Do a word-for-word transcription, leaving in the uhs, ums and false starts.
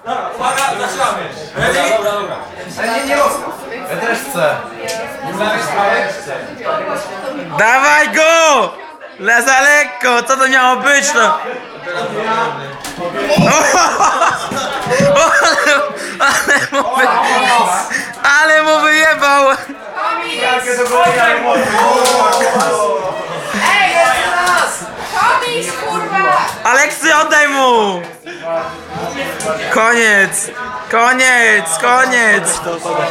Uwaga, zaczynamy. Dobra, dobra, dobra. Ale nie, nie mocno. Ja też chcę. Dawaj go! Le za lekko, co to miało być to? Ale mu, wy... Ale mu wyjebał! Jakie to było ja Ej, jeszcze raz! Tomiś, kurwa! Aleksy, oddaj mu! Koniec! Koniec! Koniec!